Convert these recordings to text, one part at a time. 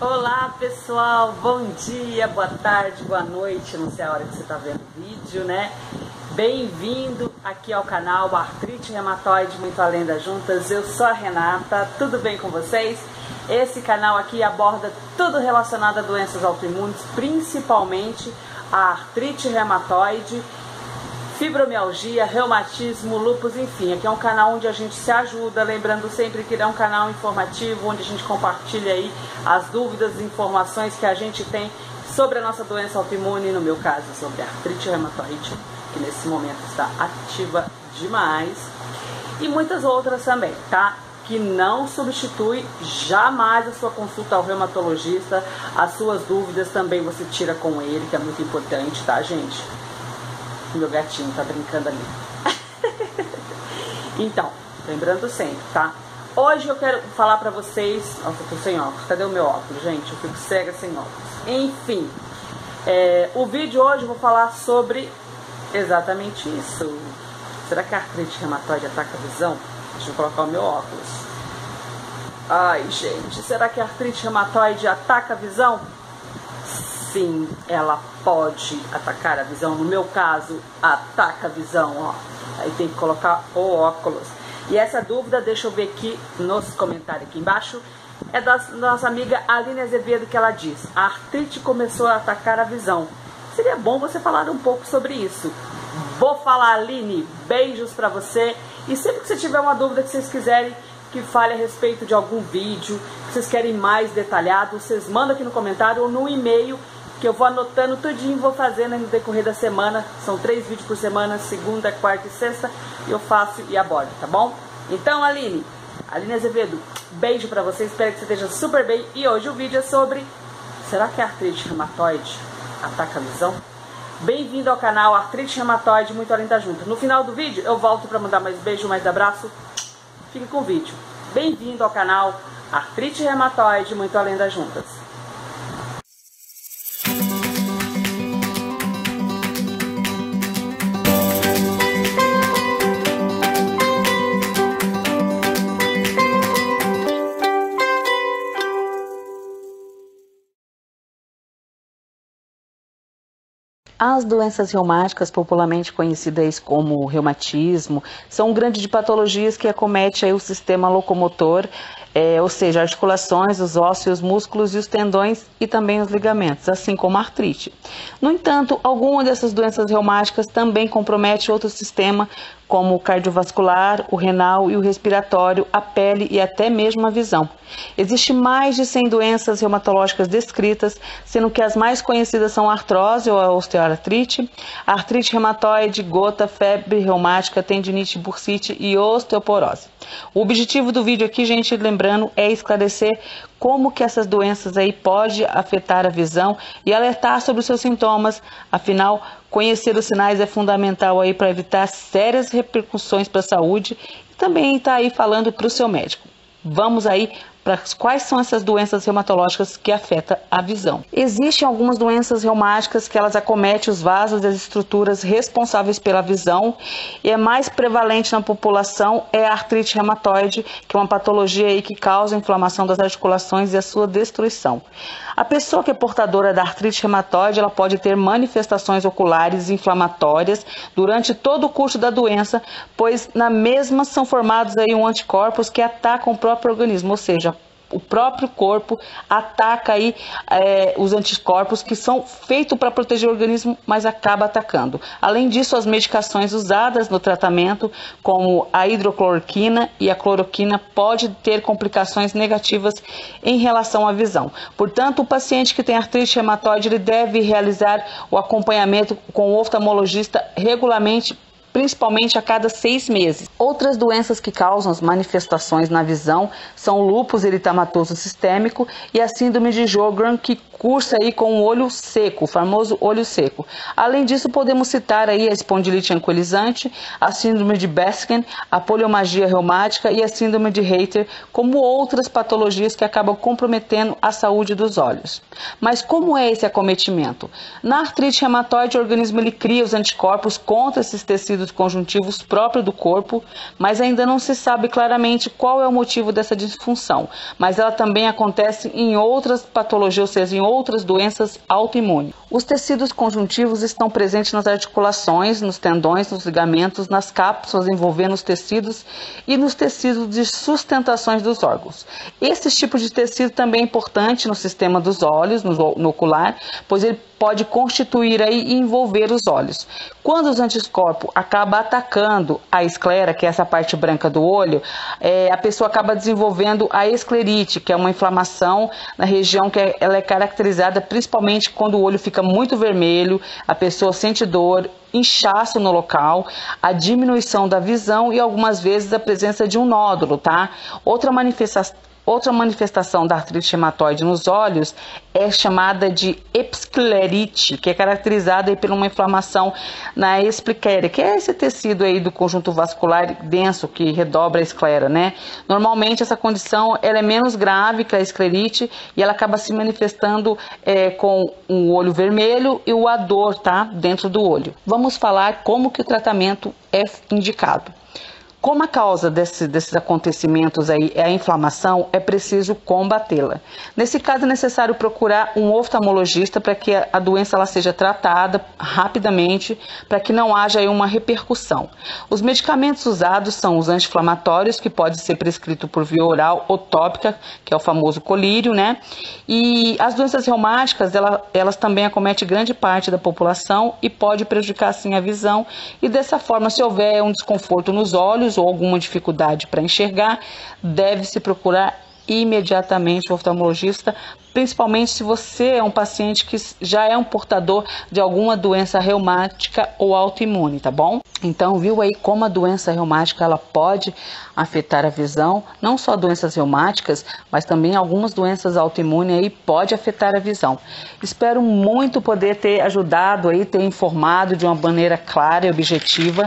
Olá pessoal, bom dia, boa tarde, boa noite, não sei a hora que você está vendo o vídeo, né? Bem-vindo aqui ao canal Artrite Reumatoide Muito Além das Juntas. Eu sou a Renata, tudo bem com vocês? Esse canal aqui aborda tudo relacionado a doenças autoimunes, principalmente a artrite reumatoide, fibromialgia, reumatismo, lúpus, enfim. Aqui é um canal onde a gente se ajuda, lembrando sempre que ele é um canal informativo, onde a gente compartilha aí as dúvidas e informações que a gente tem sobre a nossa doença autoimune, no meu caso sobre a artrite reumatoide, que nesse momento está ativa demais, e muitas outras também, tá? Que não substitui jamais a sua consulta ao reumatologista. As suas dúvidas também você tira com ele, que é muito importante, tá, gente? Meu gatinho tá brincando ali. Então, lembrando sempre, tá? Hoje eu quero falar pra vocês... Nossa, eu tô sem óculos. Cadê o meu óculos, gente? Eu fico cega sem óculos. Enfim, o vídeo hoje eu vou falar sobre exatamente isso. Será que a artrite reumatoide ataca a visão? Deixa eu colocar o meu óculos. Ai, gente, será que a artrite reumatoide ataca a visão? Sim, ela pode atacar a visão. No meu caso, ataca a visão, ó. Aí tem que colocar o óculos. E essa dúvida, deixa eu ver aqui nos comentários aqui embaixo, é da nossa amiga Aline Azevedo, que ela diz: a artrite começou a atacar a visão. Seria bom você falar um pouco sobre isso. Vou falar, Aline. Beijos pra você. E sempre que você tiver uma dúvida que vocês quiserem que fale a respeito de algum vídeo, que vocês querem mais detalhado, vocês mandam aqui no comentário ou no e-mail, que eu vou anotando tudinho e vou fazendo no decorrer da semana. São 3 vídeos por semana, segunda, quarta e sexta, eu faço e abordo, tá bom? Então, Aline Azevedo, beijo pra você, espero que você esteja super bem. E hoje o vídeo é sobre: será que a artrite reumatoide ataca a visão? Bem-vindo ao canal Artrite Reumatoide Muito Além das Juntas. No final do vídeo eu volto para mandar mais beijo, mais abraço. Fique com o vídeo. Bem-vindo ao canal Artrite Reumatoide Muito Além das Juntas. As doenças reumáticas, popularmente conhecidas como reumatismo, são um grande de patologias que acomete aí o sistema locomotor, ou seja, articulações, os ossos, os músculos e os tendões e também os ligamentos, assim como a artrite. No entanto, algumas dessas doenças reumáticas também comprometem outro sistema, como o cardiovascular, o renal e o respiratório, a pele e até mesmo a visão. Existem mais de 100 doenças reumatológicas descritas, sendo que as mais conhecidas são a artrose ou a osteoartrite, a artrite reumatoide, gota, febre reumática, tendinite, bursite e osteoporose. O objetivo do vídeo aqui, gente, lembrando, é esclarecer como que essas doenças aí podem afetar a visão e alertar sobre os seus sintomas. Afinal, conhecer os sinais é fundamental aí para evitar sérias repercussões para a saúde e também está aí falando para o seu médico. Vamos aí para quais são essas doenças reumatológicas que afetam a visão. Existem algumas doenças reumáticas que elas acometem os vasos e as estruturas responsáveis pela visão, e a mais prevalente na população é a artrite reumatoide, que é uma patologia aí que causa a inflamação das articulações e a sua destruição. A pessoa que é portadora da artrite reumatoide, ela pode ter manifestações oculares inflamatórias durante todo o curso da doença, pois na mesma são formados aí anticorpos que atacam o próprio organismo, ou seja, o próprio corpo ataca aí os anticorpos que são feitos para proteger o organismo, mas acaba atacando. Além disso, as medicações usadas no tratamento, como a hidrocloroquina e a cloroquina, pode ter complicações negativas em relação à visão. Portanto, o paciente que tem artrite reumatoide, ele deve realizar o acompanhamento com o oftalmologista regularmente, principalmente a cada 6 meses. Outras doenças que causam as manifestações na visão são o lúpus eritematoso sistêmico e a síndrome de Sjögren, que cursa aí com o olho seco, o famoso olho seco. Além disso, podemos citar aí a espondilite anquilosante, a síndrome de Baskin, a poliomialgia reumática e a síndrome de Reiter, como outras patologias que acabam comprometendo a saúde dos olhos. Mas como é esse acometimento? Na artrite reumatoide, o organismo ele cria os anticorpos contra esses tecidos conjuntivos próprios do corpo, mas ainda não se sabe claramente qual é o motivo dessa disfunção. Mas ela também acontece em outras patologias, ou seja, em outras doenças autoimunes. Os tecidos conjuntivos estão presentes nas articulações, nos tendões, nos ligamentos, nas cápsulas envolvendo os tecidos e nos tecidos de sustentações dos órgãos. Esse tipo de tecido também é importante no sistema dos olhos, no ocular, pois ele pode constituir aí e envolver os olhos. Quando os anticorpos acabam atacando a esclera, que é essa parte branca do olho, a pessoa acaba desenvolvendo a esclerite, que é uma inflamação na região que ela é caracterizada principalmente quando o olho fica muito vermelho, a pessoa sente dor, inchaço no local, a diminuição da visão e algumas vezes a presença de um nódulo, tá? Outra manifestação da artrite reumatoide nos olhos é chamada de episclerite, que é caracterizada aí por uma inflamação na espiquéria, que é esse tecido aí do conjunto vascular denso que redobra a esclera, né? Normalmente essa condição ela é menos grave que a esclerite e ela acaba se manifestando com um olho vermelho e a dor, tá? Dentro do olho. Vamos falar como que o tratamento é indicado. Como a causa desses acontecimentos aí é a inflamação, é preciso combatê-la. Nesse caso é necessário procurar um oftalmologista para que a doença ela seja tratada rapidamente, para que não haja aí uma repercussão. Os medicamentos usados são os anti-inflamatórios, que pode ser prescrito por via oral ou tópica, que é o famoso colírio, né? E as doenças reumáticas, elas também acometem grande parte da população e pode prejudicar assim a visão. E dessa forma, se houver um desconforto nos olhos, ou alguma dificuldade para enxergar, deve-se procurar imediatamente o oftalmologista, principalmente se você é um paciente que já é um portador de alguma doença reumática ou autoimune, tá bom? Então, viu aí como a doença reumática ela pode afetar a visão, não só doenças reumáticas, mas também algumas doenças autoimunes aí pode afetar a visão. Espero muito poder ter ajudado aí, ter informado de uma maneira clara e objetiva.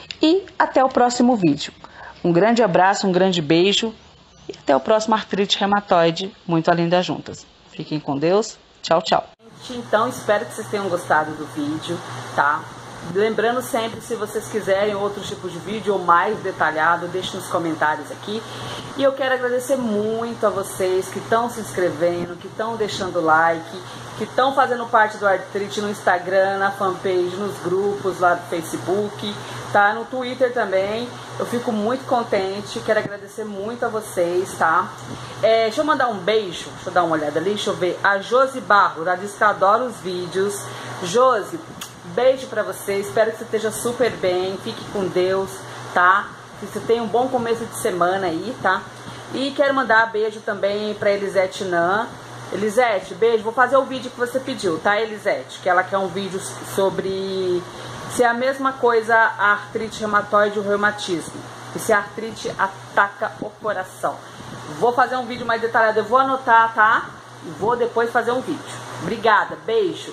E até o próximo vídeo. Um grande abraço, um grande beijo e até o próximo Artrite Reumatoide, muito além das juntas. Fiquem com Deus. Tchau, tchau. Então, espero que vocês tenham gostado do vídeo, tá? Lembrando sempre, se vocês quiserem outro tipo de vídeo ou mais detalhado, deixe nos comentários aqui. E eu quero agradecer muito a vocês que estão se inscrevendo, que estão deixando like, que estão fazendo parte do Artrite no Instagram, na fanpage, nos grupos lá do Facebook, tá? No Twitter também. Eu fico muito contente, quero agradecer muito a vocês, tá? Deixa eu mandar um beijo, deixa eu dar uma olhada ali, deixa eu ver. A Josi Barro, ela diz que adora os vídeos. Josi, beijo pra você, espero que você esteja super bem, fique com Deus, tá? Que você tenha um bom começo de semana aí, tá? E quero mandar beijo também pra Elisete Nan. Elisete, beijo, vou fazer o vídeo que você pediu, tá, Elisete? Que ela quer um vídeo sobre se é a mesma coisa a artrite reumatoide e o reumatismo. E se a artrite ataca o coração. Vou fazer um vídeo mais detalhado, eu vou anotar, tá? E vou depois fazer um vídeo. Obrigada, beijo.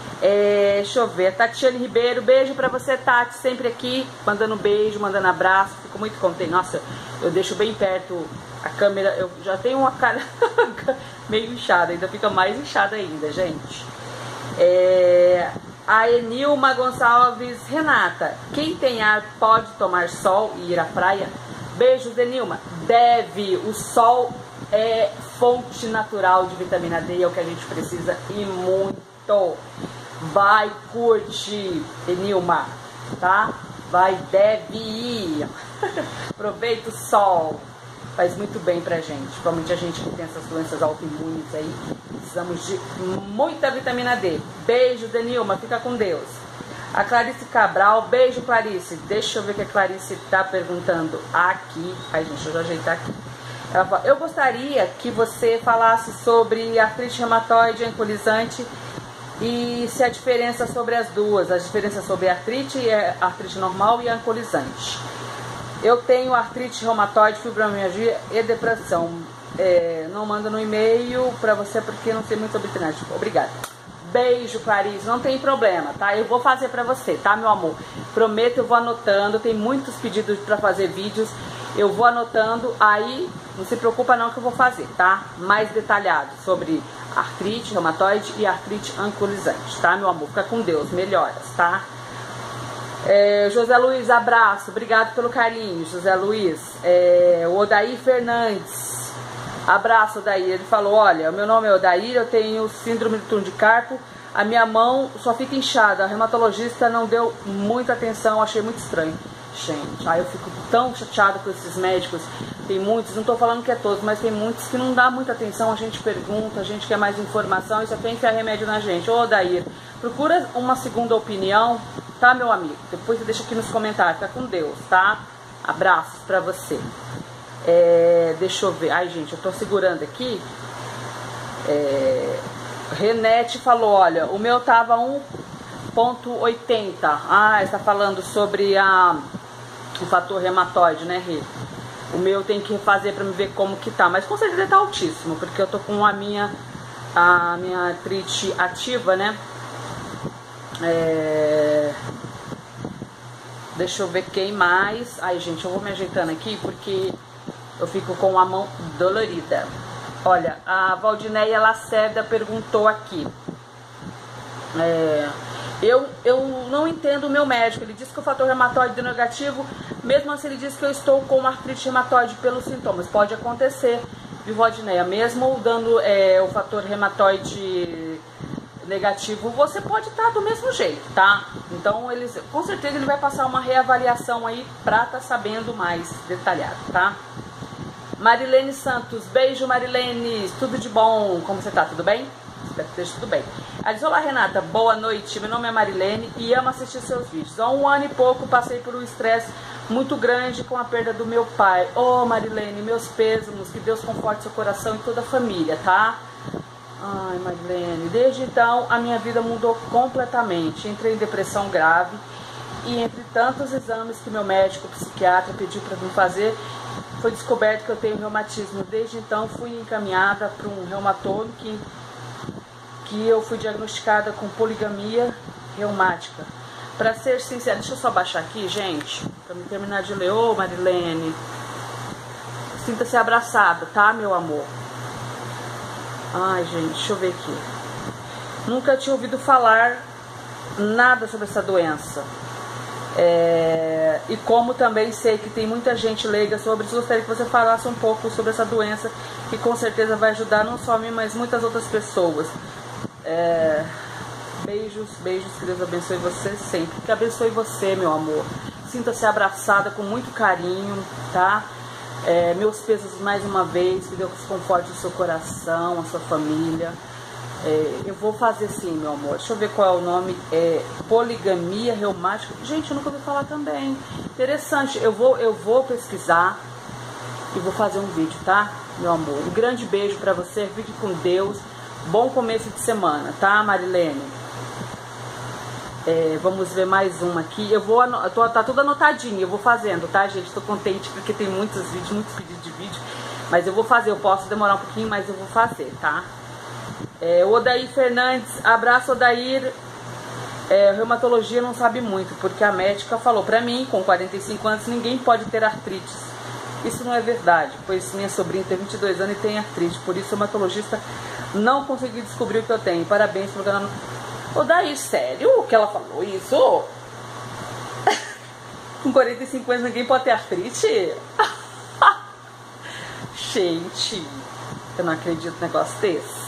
Deixa eu ver, Tatiane Ribeiro, beijo pra você, Tati, sempre aqui, mandando beijo, mandando abraço, fico muito contente. Nossa, eu deixo bem perto a câmera, eu já tenho uma cara meio inchada, ainda fica mais inchada ainda, gente. A Enilma Gonçalves, Renata, quem tem ar pode tomar sol e ir à praia? Beijos, Enilma. Deve, o sol é fonte natural de vitamina D, é o que a gente precisa e muito. Vai, curte, Enilma, tá? Vai, deve ir. Aproveita o sol. Faz muito bem pra gente. Principalmente a gente que tem essas doenças autoimunes aí. Precisamos de muita vitamina D. Beijo, Denilma. Fica com Deus. A Clarice Cabral. Beijo, Clarice. Deixa eu ver o que a Clarice tá perguntando aqui. Ai, gente, deixa eu ajeitar aqui. Ela fala, eu gostaria que você falasse sobre artrite reumatoide anculizante e se a diferença sobre as duas, a diferença sobre a artrite, a artrite normal e a anculizante. Eu tenho artrite reumatoide, fibromialgia e depressão. Não manda no e-mail pra você porque não sei muito sobre internet. Obrigada. Beijo, Clarice. Não tem problema, tá? Eu vou fazer pra você, tá, meu amor? Prometo, eu vou anotando. Tem muitos pedidos pra fazer vídeos. Eu vou anotando. Aí, não se preocupa não que eu vou fazer, tá? Mais detalhado sobre artrite reumatoide e artrite anculizante, tá, meu amor? Fica com Deus. Melhoras, tá? José Luiz, abraço, obrigado pelo carinho, José Luiz. O Odair Fernandes, abraço, Odair. Ele falou: olha, meu nome é Odair, eu tenho síndrome do túnel de carpo, a minha mão só fica inchada, a reumatologista não deu muita atenção, achei muito estranho. Gente, aí eu fico tão chateada com esses médicos. Tem muitos, não tô falando que é todos, mas tem muitos que não dá muita atenção. A gente pergunta, a gente quer mais informação e só quer enfiar remédio na gente. Ô, Dair, procura uma segunda opinião, tá, meu amigo? Depois você deixa aqui nos comentários. Fica com Deus, tá? Abraços pra você. Deixa eu ver. Ai, gente, eu tô segurando aqui. Renete falou: olha, o meu tava 1,80. Ah, está falando sobre o fator reumatoide, né, Rê? O meu tem que refazer para me ver como que tá, mas com certeza tá altíssimo, porque eu tô com a minha artrite ativa, né? Deixa eu ver quem mais. Ai, gente, eu vou me ajeitando aqui porque eu fico com a mão dolorida. Olha, a Valdineia Lacerda perguntou aqui. Eu não entendo o meu médico. Ele disse que o fator reumatoide é negativo, mesmo assim ele disse que eu estou com uma artrite reumatoide pelos sintomas. Pode acontecer, viu, Valdineia? Mesmo dando o fator reumatoide negativo, você pode estar do mesmo jeito, tá? Então, com certeza ele vai passar uma reavaliação aí pra estar sabendo mais detalhado, tá? Marilene Santos, beijo, Marilene, tudo de bom, como você tá, tudo bem? Espero que esteja tudo bem. Ela diz: olá, Renata, boa noite, meu nome é Marilene e amo assistir seus vídeos. Há 1 ano e pouco passei por um estresse muito grande com a perda do meu pai. Ô, Marilene, meus pêsames, que Deus conforte seu coração e toda a família, tá? Ai, Marilene, desde então a minha vida mudou completamente. Entrei em depressão grave e entre tantos exames que meu médico psiquiatra pediu para mim fazer, foi descoberto que eu tenho reumatismo. Desde então fui encaminhada para um reumatólogo que eu fui diagnosticada com poligamia reumática. Para ser sincera, deixa eu só baixar aqui, gente, para me terminar de ler. Ô, Marilene, sinta-se abraçada, tá, meu amor? Ai, gente, deixa eu ver aqui. Nunca tinha ouvido falar nada sobre essa doença. E como também sei que tem muita gente leiga sobre isso, gostaria que você falasse um pouco sobre essa doença, que com certeza vai ajudar não só a mim, mas muitas outras pessoas. Beijos, que Deus abençoe você sempre. Que abençoe você, meu amor. Sinta-se abraçada com muito carinho, tá? Meus pesos mais uma vez, que Deus conforte o seu coração, a sua família. Eu vou fazer sim, meu amor. Deixa eu ver qual é o nome. Poligamia reumática. Gente, eu nunca ouvi falar também. Interessante. Eu vou pesquisar e vou fazer um vídeo, tá, meu amor? Um grande beijo pra você. Fique com Deus. Bom começo de semana, tá, Marilene? Vamos ver mais uma aqui. Tá tudo anotadinho, eu vou fazendo, tá, gente? Tô contente porque tem muitos vídeos, muitos pedidos de vídeo. Mas eu vou fazer, eu posso demorar um pouquinho, mas eu vou fazer, tá? O Odair Fernandes, abraço, Odair. Reumatologia não sabe muito, porque a médica falou pra mim, com 45 anos, ninguém pode ter artrite. Isso não é verdade, pois minha sobrinha tem 22 anos e tem artrite. Por isso, o reumatologista não conseguiu descobrir o que eu tenho. Parabéns pelo canal. Odair, sério que ela falou isso? Com 45 anos ninguém pode ter artrite? Gente, eu não acredito num negócio desse.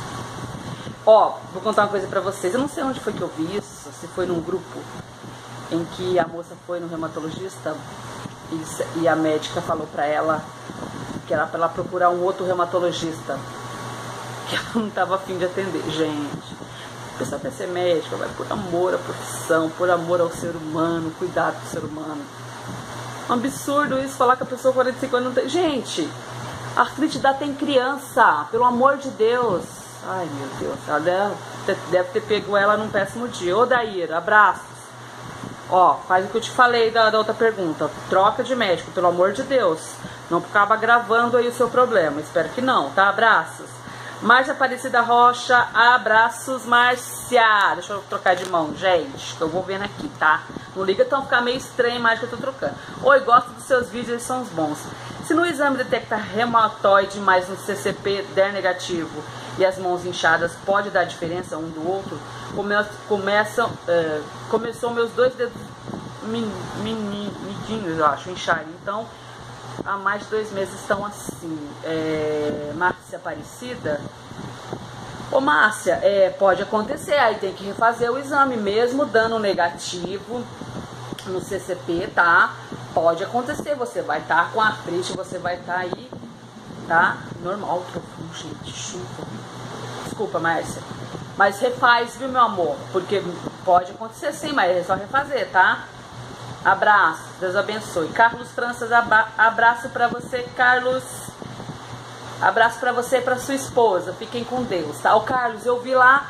Vou contar uma coisa pra vocês. Eu não sei onde foi que eu vi isso, se foi num grupo em que a moça foi no reumatologista e a médica falou pra ela que era pra ela procurar um outro reumatologista, que ela não tava afim de atender. Gente, a pessoa quer ser médica, vai por amor à profissão, por amor ao ser humano, cuidado do ser humano. Um absurdo isso, falar que a pessoa com 45 anos não tem... Gente, a artrite dá em criança, pelo amor de Deus. Ai, meu Deus, ela deve ter pego ela num péssimo dia. Ô, Daíra, abraços. Faz o que eu te falei da outra pergunta. Troca de médico, pelo amor de Deus. Não acaba agravando aí o seu problema. Espero que não, tá? Abraços. Márcia Aparecida Rocha, abraços, Márcia. Deixa eu trocar de mão, gente, que eu vou vendo aqui, tá? Não liga então ficar meio estranho mais que eu tô trocando. Oi, gosto dos seus vídeos, eles são os bons. Se no exame detectar reumatoide, mas no CCP der negativo e as mãos inchadas, pode dar diferença um do outro? Começou meus 2 dedos menidinhos, eu acho, incharam. Então, há mais de 2 meses estão assim. Márcia Aparecida. Ô Márcia, pode acontecer, aí tem que refazer o exame, mesmo dando negativo no CCP, tá? Pode acontecer, você vai estar com artrite, você vai estar aí, tá? Normal, gente, chuva. Desculpa, Márcia. Mas refaz, viu, meu amor? Porque pode acontecer sim, mas é só refazer, tá? Abraço, Deus abençoe. Carlos Franças, abraço pra você, Carlos. Abraço pra você e pra sua esposa. Fiquem com Deus, tá? Ô, Carlos, eu vi lá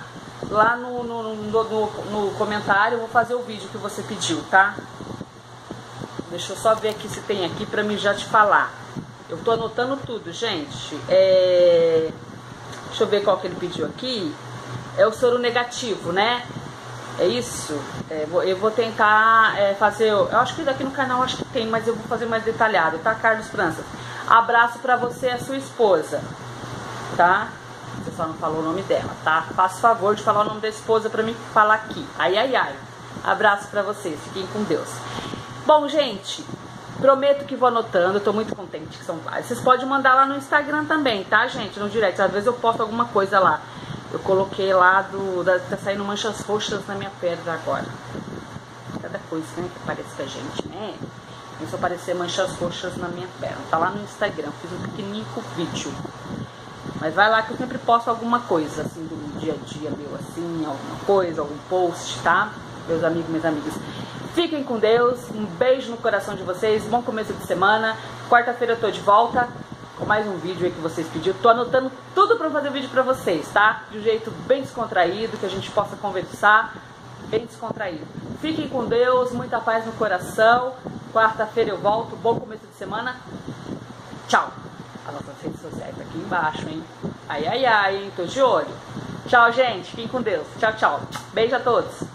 no comentário, eu vou fazer o vídeo que você pediu, tá? Deixa eu só ver aqui se tem aqui pra mim já te falar. Eu tô anotando tudo, gente. Deixa eu ver qual que ele pediu aqui. É o soro negativo, né? É isso? Eu vou tentar fazer... Eu acho que daqui no canal acho que tem, mas eu vou fazer mais detalhado, tá, Carlos França? Abraço pra você e a sua esposa, tá? Você só não falou o nome dela, tá? Faça favor de falar o nome da esposa pra mim falar aqui. Ai, ai, ai. Abraço pra vocês. Fiquem com Deus. Bom, gente, prometo que vou anotando. Eu tô muito contente que são vários. Vocês podem mandar lá no Instagram também, tá, gente? No direct. Às vezes eu posto alguma coisa lá. Eu coloquei lá tá saindo manchas roxas na minha perna agora. Cada coisa, né, que parece com a gente, né? Começou a aparecer manchas roxas na minha perna. Tá lá no Instagram. Fiz um pequenininho vídeo. Mas vai lá que eu sempre posto alguma coisa, assim, do dia a dia meu, assim, alguma coisa, algum post, tá? Meus amigos, minhas amigas. Fiquem com Deus. Um beijo no coração de vocês. Bom começo de semana. Quarta-feira eu tô de volta com mais um vídeo aí que vocês pediram. Tô anotando tudo pra fazer vídeo pra vocês, tá? De um jeito bem descontraído, que a gente possa conversar bem descontraído. Fiquem com Deus, muita paz no coração. Quarta-feira eu volto. Bom começo de semana. Tchau. As nossas redes sociais aqui embaixo, hein? Ai, ai, ai, hein? Tô de olho. Tchau, gente. Fiquem com Deus. Tchau, tchau. Beijo a todos.